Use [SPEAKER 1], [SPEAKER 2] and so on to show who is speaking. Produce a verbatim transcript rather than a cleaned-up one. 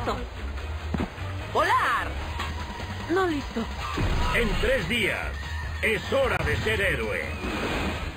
[SPEAKER 1] listo.
[SPEAKER 2] ¡Volar!
[SPEAKER 1] No listo.
[SPEAKER 3] En tres días, es hora de ser héroe.